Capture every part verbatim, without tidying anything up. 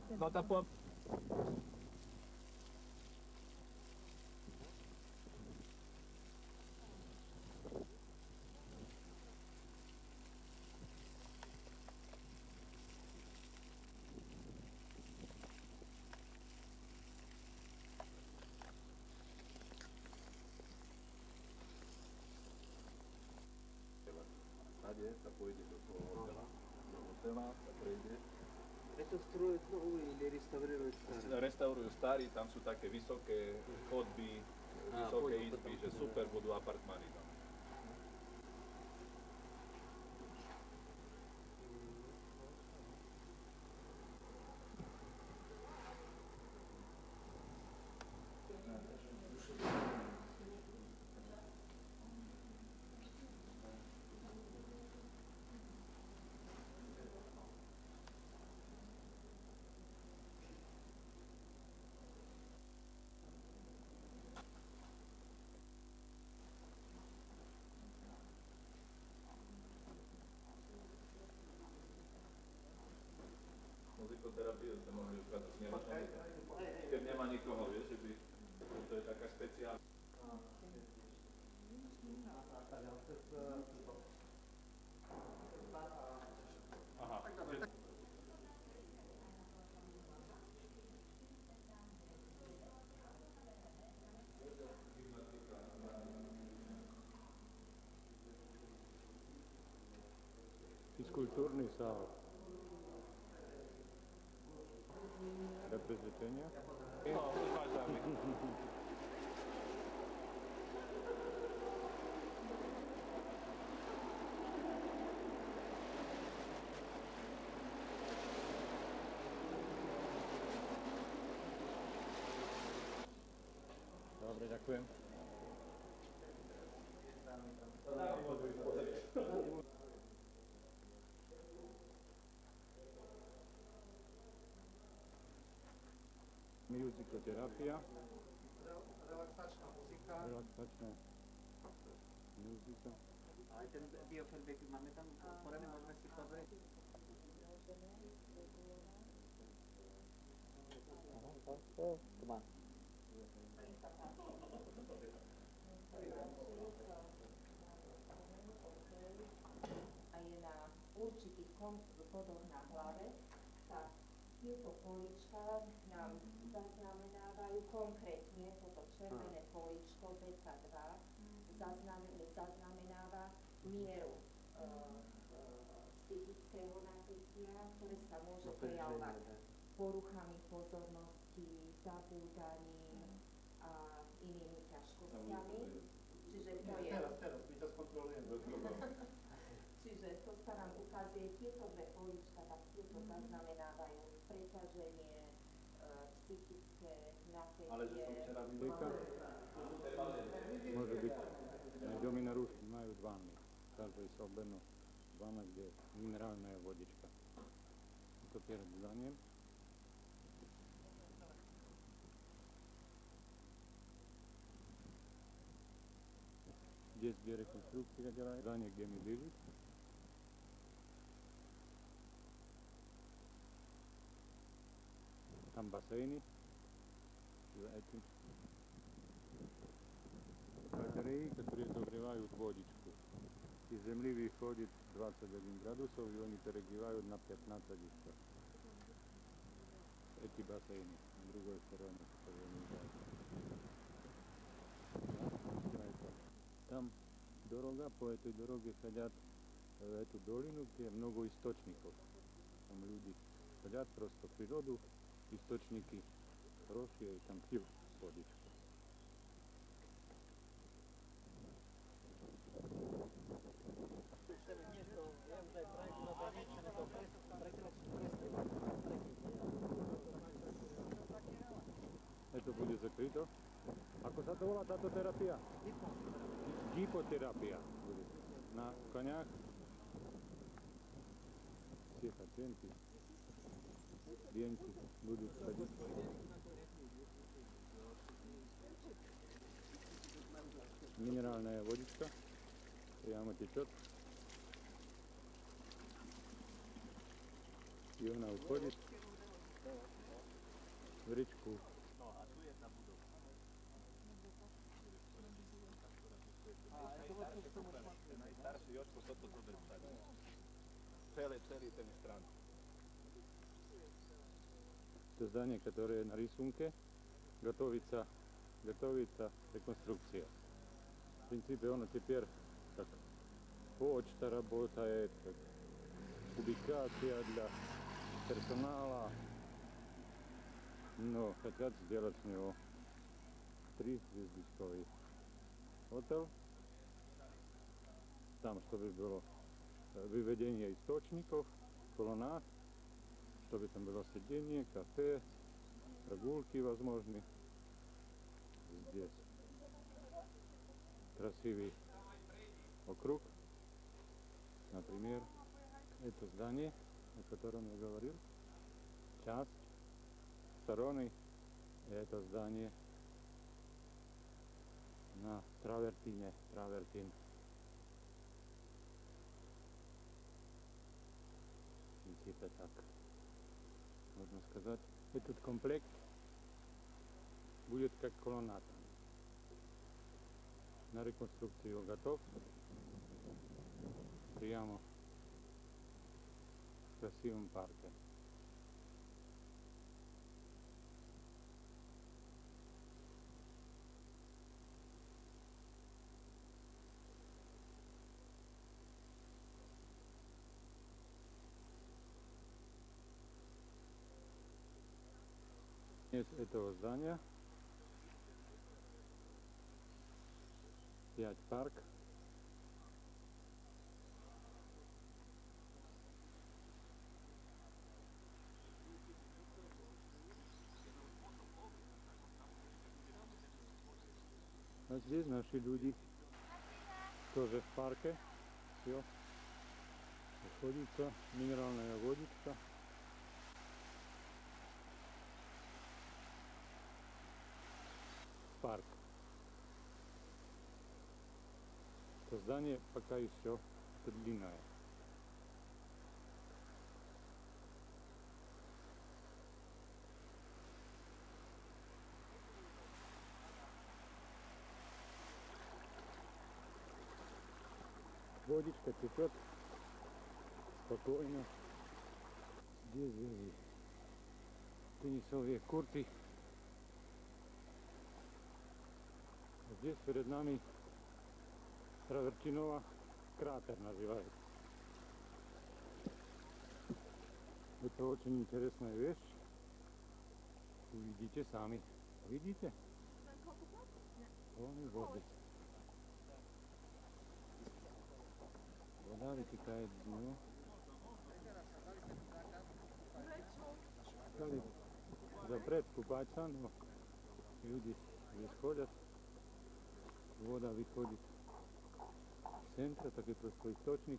No tam po... Tady sa pôjde do toho hotela, do hotela sa prejde. Это строят новые или реставрируют старые? Restaurujú starý, tam sú také vysoké chodby, A, vysoké chodby izby, potom. že super budú apartmány tam. Muzikoterapiu ste mohli ukázať s neročnou, keď nemá nikoho, vieš, že by, to je taká špeciálna. Aha, že... Физкультурный сал. Reprezentenia? No, rozvážame. Dobre, ďakujem. Muzikoterapia. Relaksačná muzika. Relaksačná muzika. A aj ten biofeedback máme tam otvorený, môžeme si pozrieť. Tu má. A je na určitých bodoch na hlave, tak tieto políčka nám zaznamenávajú konkrétne, toto červené políčko beta dva zaznamenáva mieru e, e, psychického napätia, ktoré sa môže prejavovať poruchami pozornosti, zabúdaním a inými ťažkosťami. Čiže to je... Teraz, teraz, my to skontrolujeme. Čiže to sa nám ukazuje, tieto dve políčka, tak tieto zaznamenávajú preťaženie, e, psychické napätie. Ale že som včera Deka. Môže byť. Aj domy na rušky majú dvany. Každej soberno dvana, kde je minerálna vodička. To pred zdaniem. Здесь где реконструкция делает, здание, где мы были. Там бассейны. Эти батареи, которые согревают водичку. Из земли выходит двадцать один градусов, и они перегревают на пятнадцать еще. Эти бассейны на другой стороне. Там дорога, по этой дороге ходят в эту долину, где много источников. Там люди ходят просто в природу, источники хорошие, там пьют водичку. Это будет закрыто. Ako sa to volá táto terapia? Gipoterapia. Na koniach. Все пациенты, клиенты будут ходить. Минеральная водичка прямо течет. И она уходит v rečku. No a tu je tá budova. A je to vlastne v tom odpadku, Ten najstarší Jožko toto to všade. Celý, celý ten stran. To zdanie, ktoré je na rysунке, готовится, готовится реконструкция. В принципе, оно теперь как почта работает, как публикация для персонала, но хотят сделать с него трехзвездочковый hotel. Там, чтобы было выведение источников, колоннад, чтобы там было сидение, кафе, прогулки возможны. Здесь красивый округ. Например, это здание, о котором я говорил, часть стороны, это здание на Травертине, Травертин. В принципе, так можно сказать. Этот комплект будет как колоннада. На реконструкцию готов. Прямо в красивом парке. Из этого здания пять парк. А здесь наши люди тоже в парке. Все. Находится минеральная водичка. Парк. Это здание пока еще длинное. Водичка течет спокойно. Здесь и теннисовые курты. Здесь перед нами Травертинова кратер называется. Это очень интересная вещь. Увидите сами. Видите? Вон и воды. Вода вытекает из него. Стали запрет купаться, но люди здесь ходят. Вода выходит из центра, такой простой источник.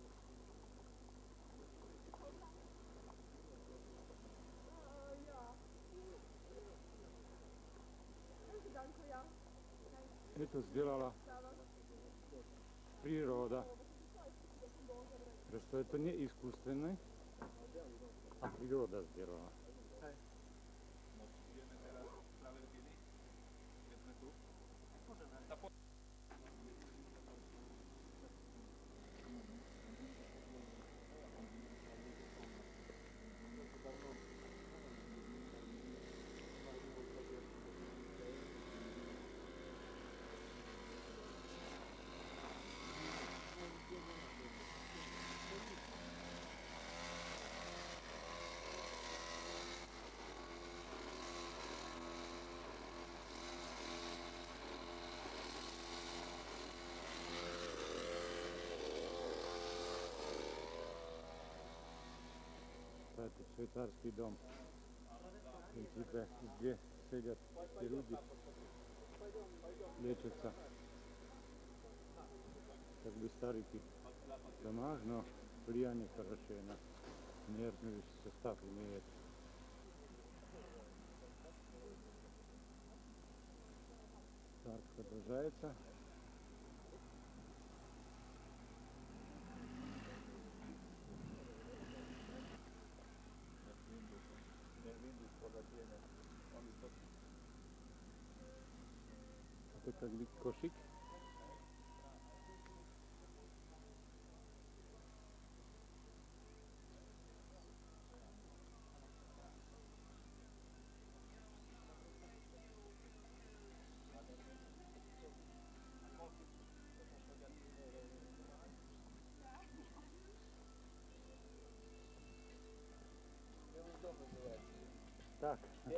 Это сделала природа. Просто это не искусственное, а природа сделала. Ideme teraz z Travertiny, keď sme tu. Это швейцарский дом. В принципе, где сидят все люди, лечатся. Как бы старики в домах, но влияние хорошее на нервный состав имеет. Парк продолжается. to taký košík. Tak.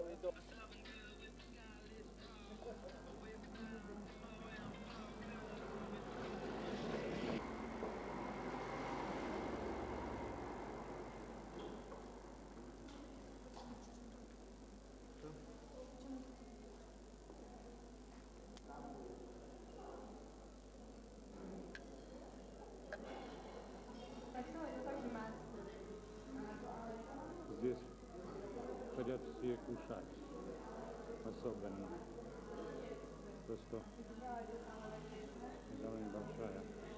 Здесь хотят все кушать, особенно. Просто довольно большая.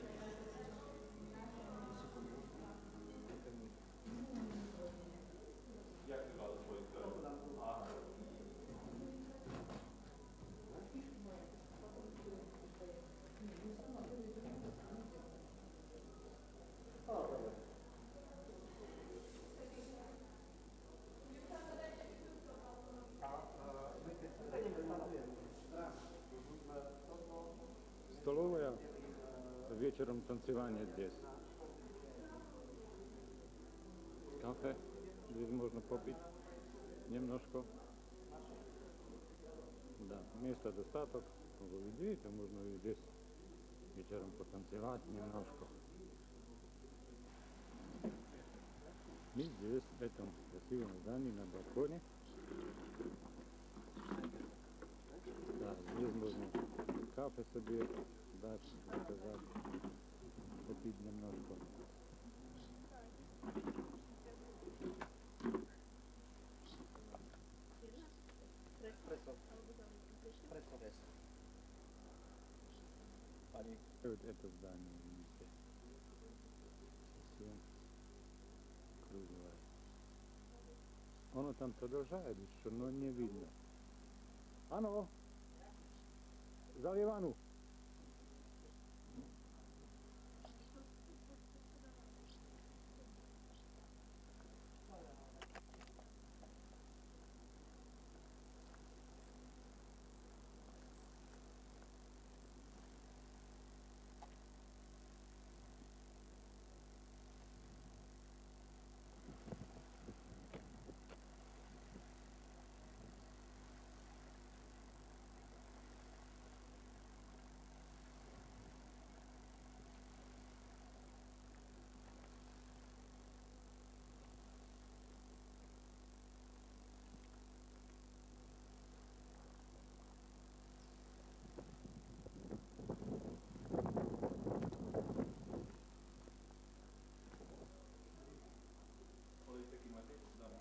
Jak ty masz swoje sklepy? A, Столовая, вечером танцевание здесь. Кафе, здесь можно попить немножко. Да, места достаток. Вы видите, можно и здесь вечером потанцевать немножко. И здесь, в этом красивом здании на балконе. Да, здесь можно кафе себе дать, заказать, попить немножко. pani Вот это здание, видите, совсем круглое. Оно там продолжает еще, но не видно. Ано! Заливану! polityki macie poddane.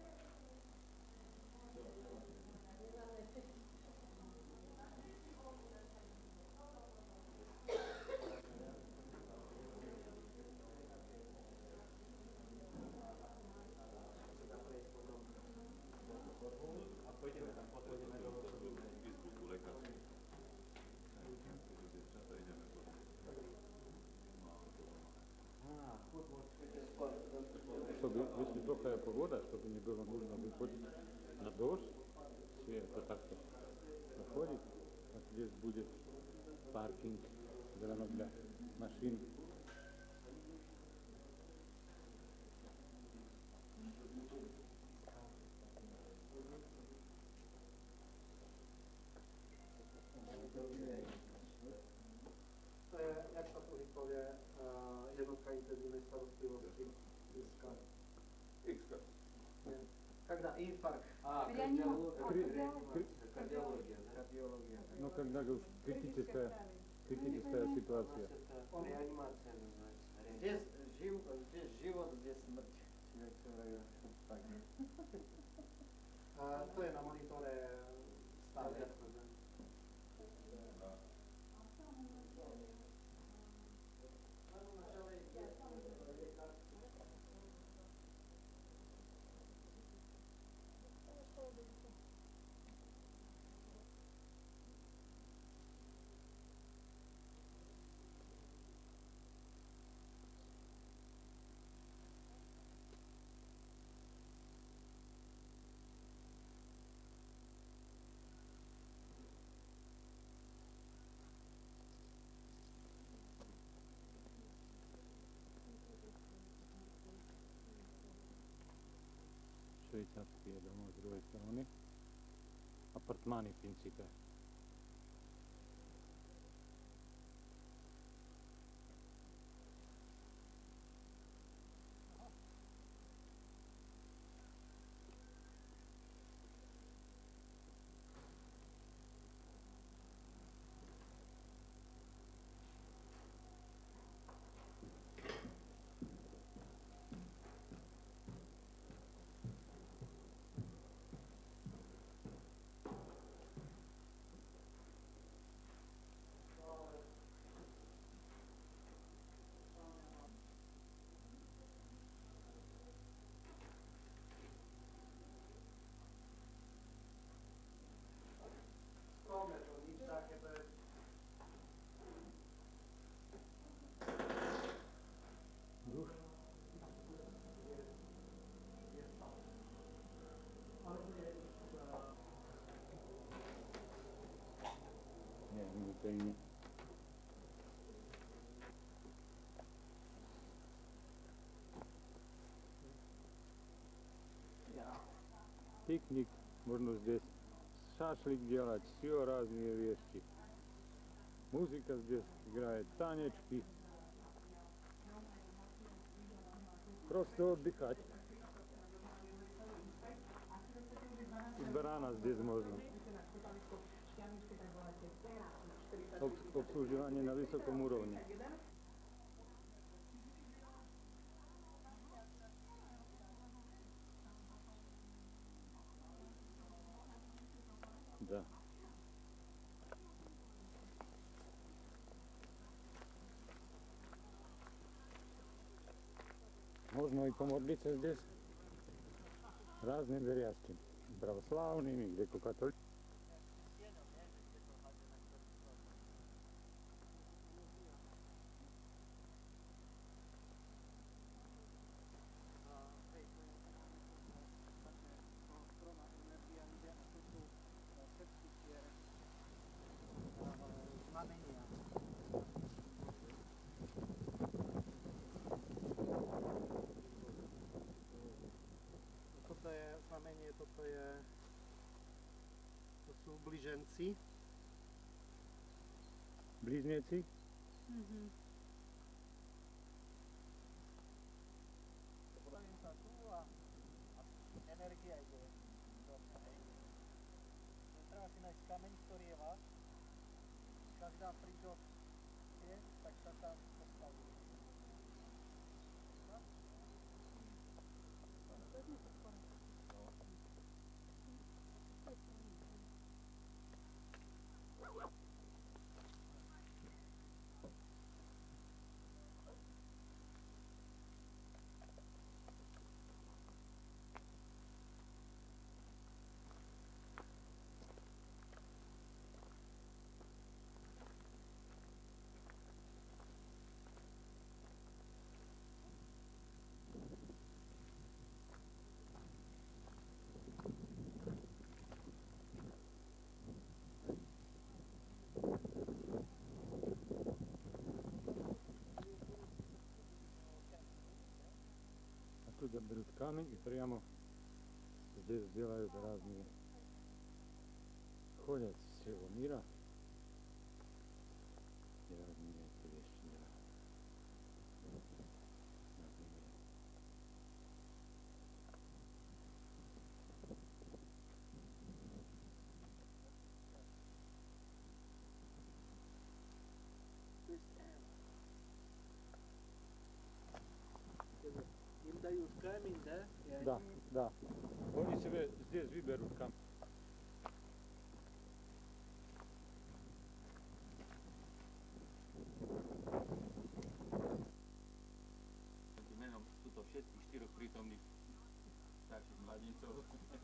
A pojdziemy tam po pojdziemy do Facebooku lekarskim. Często idziemy po Чтобы, если плохая погода, чтобы не было нужно выходить на дождь, все это так-то проходит, а здесь будет паркинг для машин. To je, jak sa to povie, uh, jednotka intenzívnej starostlivosti dneska. X-ka. Nie. Когда инфаркт. А, Реанимация. кардиология. А, Кардиология. кардиология. Кардиология. Ну, когда уж критическая, критическая ситуация. Это реанимация называется. Здесь, жив, здесь живот, здесь смерть. Человек все время так. Uh, to je na monitore stále. švajcarské domy z druhej strany. Apartmány v princípe. Skromné to, nič také, to je... Už? Ale to je... Nie, nie, to nie. Piknik, možno здесь шашлик делать, все разные вещи. Музыка здесь играет, танечки. Просто отдыхать. И барана здесь можно. Об- обслуживание на высоком уровне. Да. Можно и помолиться здесь разным верующим, православными, греко-католическими. Znamenia. Toto je znamenie, toto je... To sú bliženci. Близнецы? Mhm. Postavím sa tu a, a energia ide do mňa, hej. Treba si nájsť kameň, ktorý je váš. Každá príďok je, tak sa tam postaví. No? Оттуда берут камень и прямо здесь делают разные, ходят с всего мира и разные эти вещи делают. Например, Им дают камень, да? И да, они да. Они себе здесь выберут камень. Menom tuto všetkých štyroch prítomných starších mladícov.